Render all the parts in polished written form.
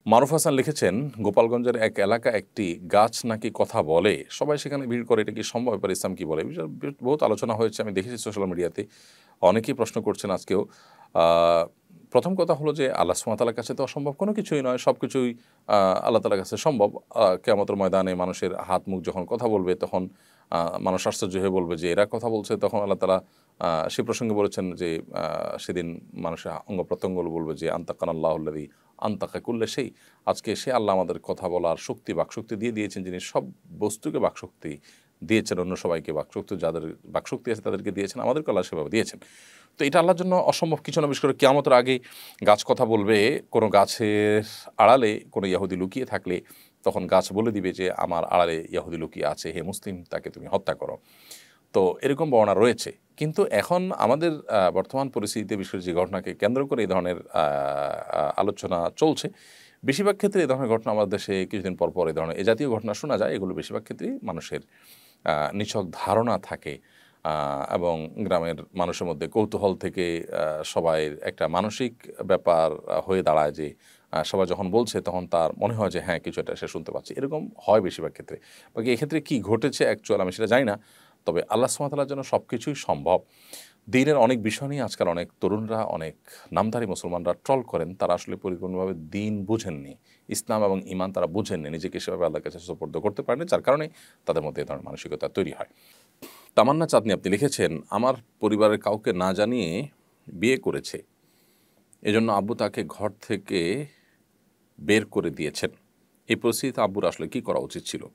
মারুফ হাসান লিখেছেন, গোপালগঞ্জের এক এলাকা একটি গাছ নাকি কথা বলে, সবাই সেখানে ভিড় করে, এটা কি সম্ভব? ব্যাপারে ইসলাম কি বলে? বিষয়ে বহুত আলোচনা হয়েছে, আমি দেখেছি সোশ্যাল মিডিয়াতে, অনেকেই প্রশ্ন করছেন আজকেও। প্রথম কথা হলো যে আল্লাহ সুবহানাহু ওয়া তাআলার কাছে তো অসম্ভব কোনো কিছুই নয়, সব কিছুই আল্লাহ তাআলার কাছে সম্ভব। কিয়ামতের ময়দানে মানুষের হাত মুখ যখন কথা বলবে, তখন মানুষ আশ্চর্য হয়ে বলবে যে এরা কথা বলছে। তখন আল্লাহ তাআলা সে প্রসঙ্গে বলেছেন যে সেদিন মানুষের অঙ্গ প্রত্যঙ্গগুলো বলবে যে আনতাকানাল্লাহুল্লাযী আনতাকা কুল্লা সেই, আজকে সে আল্লাহ আমাদের কথা বলার শক্তি, বাকশক্তি দিয়ে দিয়েছেন, যিনি সব বস্তুকে বাকশক্তি দিয়েছেন, অন্য সবাইকে বাকশক্তি, যাদের বাকশক্তি আছে তাদেরকে দিয়েছেন, আমাদেরকে আল্লাহ সেভাবে দিয়েছেন। তো এটা আল্লাহর জন্য অসম্ভব কিছু না। বিশেষ করে কিয়ামতের আগে গাছ কথা বলবে, কোনো গাছের আড়ালে কোনো ইয়াহুদি লুকিয়ে থাকলে তখন গাছ বলে দিবে যে আমার আড়ালে ইয়াহুদি লুকিয়ে আছে, হে মুসলিম, তাকে তুমি হত্যা করো। তো এরকম বর্ণনা রয়েছে। কিন্তু এখন আমাদের বর্তমান পরিস্থিতিতে বিশেষ যে ঘটনাকে কেন্দ্র করে এই ধরনের আলোচনা চলছে, বেশিরভাগ ক্ষেত্রে এই ধরনের ঘটনা আমাদের দেশে কিছুদিন পর পর এই ধরনের এ জাতীয় ঘটনা শোনা যায়। এগুলো বেশিরভাগ ক্ষেত্রেই মানুষের নিছক ধারণা থাকে, এবং গ্রামের মানুষের মধ্যে কৌতূহল থেকে সবাই একটা মানসিক ব্যাপার হয়ে দাঁড়ায় যে সবাই যখন বলছে তখন তার মনে হয় যে হ্যাঁ, কিছু একটা সে শুনতে পাচ্ছে। এরকম হয় বেশিরভাগ ক্ষেত্রে। বাকি এক্ষেত্রে কী ঘটেছে অ্যাকচুয়াল আমি সেটা জানি না। তবে আল্লাহ সুবহানাহু ওয়া তাআলার জন্য সব কিছুই সম্ভব। দ্বীনের অনেক বিষয় নিয়ে আজকাল অনেক তরুণরা, অনেক নামধারী মুসলমানরা ট্রল করেন। তারা আসলে পরিপূর্ণভাবে দ্বীন বুঝেননি, ইসলাম এবং ঈমান তারা বুঝেননি, নিজেকে সেভাবে আল্লাহর কাছে সুপর্দ করতে পারেনি, যার কারণে তাদের মধ্যে এ ধরনের মানসিকতা তৈরি হয়। তামান্না চাঁদনী আপনি লিখেছেন, আমার পরিবারের কাউকে না জানিয়ে বিয়ে করেছে, এজন্য আব্বু তাকে ঘর থেকে বের করে দিয়েছেন। এই পরিস্থিতিতে আব্বুর আসলে কী করা উচিত ছিল?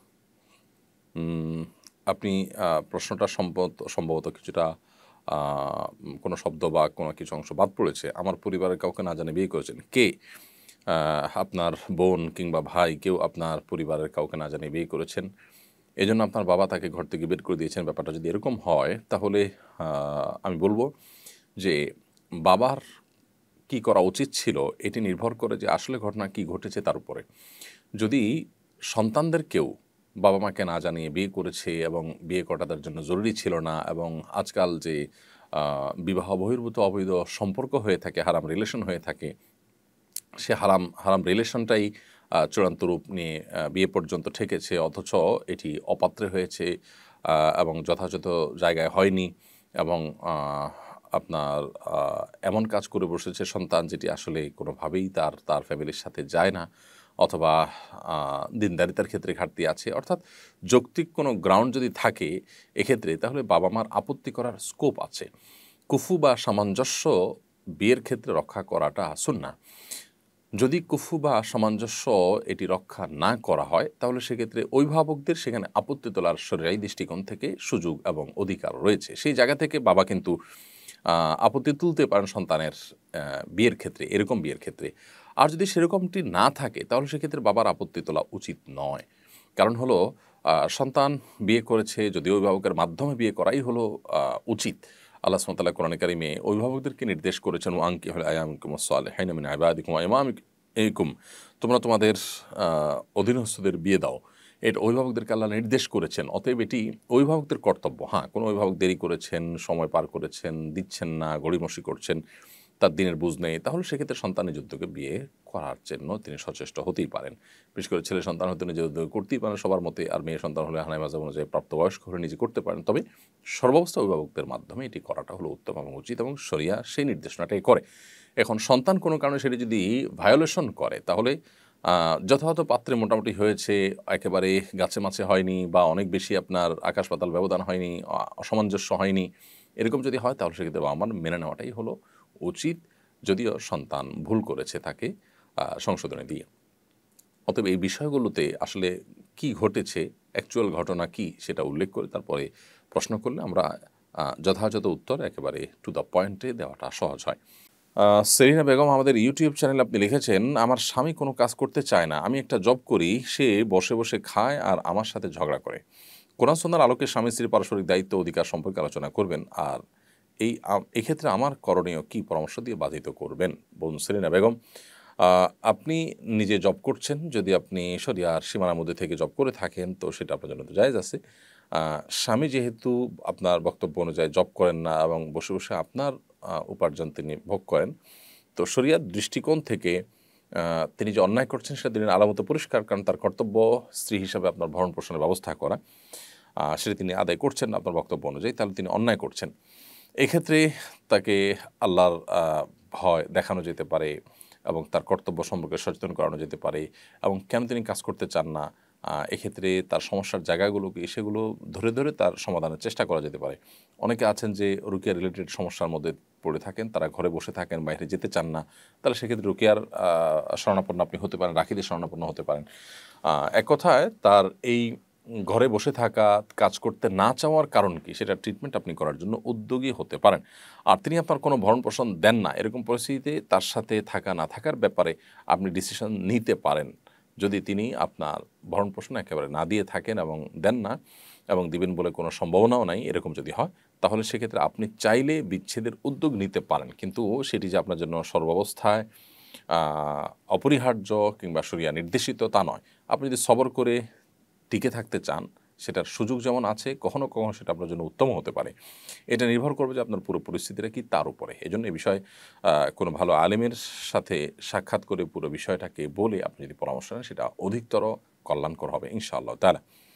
আপনি প্রশ্নটা সম্ভবত কিছুটা কোনো শব্দ বা কোনো কিছু অংশ বাদ পড়েছে। আমার পরিবারের কাউকে না জানিয়ে বিয়ে করেছেন। কে? আপনার বোন কিংবা ভাই, কেউ আপনার পরিবারের কাউকে না জানিয়ে বিয়ে করেছেন, এজন্য আপনার বাবা তাকে ঘর থেকে বের করে দিয়েছেন। ব্যাপারটা যদি এরকম হয়, তাহলে আমি বলব যে বাবার কি করা উচিত ছিল, এটি নির্ভর করে যে আসলে ঘটনা কি ঘটেছে তার উপরে। যদি সন্তানদেরকেও বাবা মাকে না জানিয়ে বিয়ে করেছে এবং বিয়ে করা তাদের জন্য জরুরি ছিল না, এবং আজকাল যে বিবাহ বহির্ভূত অবৈধ সম্পর্ক হয়ে থাকে, হারাম রিলেশন হয়ে থাকে, সে হারাম রিলেশনটাই চূড়ান্ত রূপ নিয়ে বিয়ে পর্যন্ত ঠেকেছে, অথচ এটি অপাত্রে হয়েছে এবং যথাযথ জায়গায় হয়নি, এবং আপনার এমন কাজ করে বসেছে সন্তান যেটি আসলে কোনোভাবেই তার ফ্যামিলির সাথে যায় না, অথবা দিনদারিতার ক্ষেত্রে ঘাটতি আছে। অর্থাৎ যৌক্তিক কোনো গ্রাউন্ড যদি থাকে এক্ষেত্রে, তাহলে বাবা মার আপত্তি করার স্কোপ আছে। কুফু বা সামঞ্জস্য বিয়ের ক্ষেত্রে রক্ষা করাটা সুন্নাহ। যদি কুফু বা সামঞ্জস্য এটি রক্ষা না করা হয়, তাহলে সেক্ষেত্রে অভিভাবকদের সেখানে আপত্তি তোলার শরীয়ী দৃষ্টিকোণ থেকে সুযোগ এবং অধিকার রয়েছে। সেই জায়গা থেকে বাবা কিন্তু আপত্তি তুলতে পারেন সন্তানের বিয়ের ক্ষেত্রে, এরকম বিয়ের ক্ষেত্রে। আর যদি সেরকমটি না থাকে, তাহলে সেক্ষেত্রে বাবার আপত্তি তোলা উচিত নয়। কারণ হলো সন্তান বিয়ে করেছে, যদি অভিভাবকের মাধ্যমে বিয়ে করাই হলো উচিত। আল্লাহ সুবহানাহু ওয়া তাআলা কোরআনে কারিমে অভিভাবকদেরকে নির্দেশ করেছেন, ওয়ানকিহুল আয়ামিকুম আস-সালিহিনা মিন ইবাদিকুম ওয়া ইমামিকুম, তোমরা তোমাদের অধীনস্থদের বিয়ে দাও। এটা অভিভাবকদেরকে আল্লাহ নির্দেশ করেছেন। অতএব এটি অভিভাবকদের কর্তব্য। হ্যাঁ, কোনো অভিভাবক দেরি করেছেন, সময় পার করেছেন, দিচ্ছেন না, গড়িমসি করছেন, তার দিনের বুঝ নেই, তাহলে সেক্ষেত্রে সন্তান নিজ উদ্যোগে বিয়ে করার জন্য তিনি সচেষ্ট হতেই পারেন। বিশেষ করে ছেলে সন্তান হতে নিজের উদ্যোগে করতেই পারেন সবার মতে, আর মেয়ে সন্তান হলে হানায় মাঝাব অনুযায়ী প্রাপ্তবয়স্ক হলে নিজে করতে পারেন। তবে সর্বাবস্থা অভিভাবকদের মাধ্যমে এটি করাটা হলো উত্তম এবং উচিত, এবং শরিয়া সেই নির্দেশনাটাই করে। এখন সন্তান কোনো কারণে সেটি যদি ভায়োলেশন করে, তাহলে যথাযথ পাত্রে মোটামুটি হয়েছে, একেবারে গাছে মাছে হয়নি, বা অনেক বেশি আপনার আকাশ পাতাল ব্যবধান হয়নি, অসামঞ্জস্য হয়নি, এরকম যদি হয়, তাহলে সেক্ষেত্রে বাবা মার মেনে নেওয়াটাই হলো উচিত, যদিও সন্তান ভুল করেছে তাকে সংশোধনে দিয়ে। অতএব এই বিষয়গুলোতে আসলে কি ঘটেছে, অ্যাকচুয়াল ঘটনা কি, সেটা উল্লেখ করে তারপরে প্রশ্ন করলে আমরা যথাযথ উত্তর একেবারে টু দ্য পয়েন্টে দেওয়াটা সহজ হয়। সেলিনা বেগম আমাদের ইউটিউব চ্যানেলে আপনি লিখেছেন, আমার স্বামী কোনো কাজ করতে চায় না, আমি একটা জব করি, সে বসে বসে খায় আর আমার সাথে ঝগড়া করে। কোরআন সুন্নাহর আলোকে স্বামী স্ত্রীর পারস্পরিক দায়িত্ব অধিকার সম্পর্কে আলোচনা করবেন, আর এক্ষেত্রে আমার করণীয় কী পরামর্শ দিয়ে বাধিত করবেন। বোন সেলিনা বেগম, আপনি নিজে জব করছেন, যদি আপনি শরিয়ার সীমানার মধ্যে থেকে জব করে থাকেন তো সেটা আপনার জন্য তো জায়েজ আছে। স্বামী যেহেতু আপনার বক্তব্য অনুযায়ী জব করেন না এবং বসে বসে আপনার উপার্জন তিনি ভোগ করেন, তো শরিয়ার দৃষ্টিকোণ থেকে তিনি যে অন্যায় করছেন সেটা দিনের আলামতে পরিষ্কার, কারণ তার কর্তব্য স্ত্রী হিসাবে আপনার ভরণ পোষণের ব্যবস্থা করা, সেটা তিনি আদায় করছেন আপনার বক্তব্য অনুযায়ী, তাহলে তিনি অন্যায় করছেন। এক্ষেত্রে তাকে আল্লাহর ভয় দেখানো যেতে পারে এবং তার কর্তব্য সম্পর্কে সচেতন করানো যেতে পারে এবং কেন তিনি কাজ করতে চান না, এক্ষেত্রে তার সমস্যার জায়গাগুলোকে সেগুলো ধরে ধরে তার সমাধানের চেষ্টা করা যেতে পারে। অনেকে আছেন যে রুকিয়া রিলেটেড সমস্যার মধ্যে পড়ে থাকেন, তারা ঘরে বসে থাকেন, বাইরে যেতে চান না, তাহলে সেক্ষেত্রে রুকিয়ার শরণাপন্ন আপনি হতে পারেন, রাকিদের শরণাপন্ন হতে পারেন। এক কথায় তার এই ঘরে বসে থাকা, কাজ করতে না চাওয়ার কারণ কি সেটা ট্রিটমেন্ট আপনি করার জন্য উদ্যোগী হতে পারেন। আর তিনি আপনার কোনো ভরণ পোষণ দেন না, এরকম পরিস্থিতিতে তার সাথে থাকা না থাকার ব্যাপারে আপনি ডিসিশন নিতে পারেন। যদি তিনি আপনার ভরণ পোষণ একেবারে না দিয়ে থাকেন এবং দেন না এবং দিবেন বলে কোনো সম্ভাবনাও নাই, এরকম যদি হয়, তাহলে সেক্ষেত্রে আপনি চাইলে বিচ্ছেদের উদ্যোগ নিতে পারেন, কিন্তু সেটি যে আপনার জন্য সর্বাবস্থায় অপরিহার্য কিংবা শরিয়া নির্দেশিত তা নয়। আপনি যদি সবর করে টিকে থাকতে চান, সেটার সুযোগ যেমন আছে, কখনো কখনো সেটা আপনার জন্য উত্তম হতে পারে। এটা নির্ভর করবে যে আপনার পুরো পরিস্থিতিটা কি তার উপরে। এজন্য এই বিষয়ে কোনো ভালো আলেমের সাথে সাক্ষাৎ করে পুরো বিষয়টাকে বলে আপনি যদি পরামর্শ নেন, সেটা অধিকতর কল্যাণকর হবে ইনশাআল্লাহ তাআলা।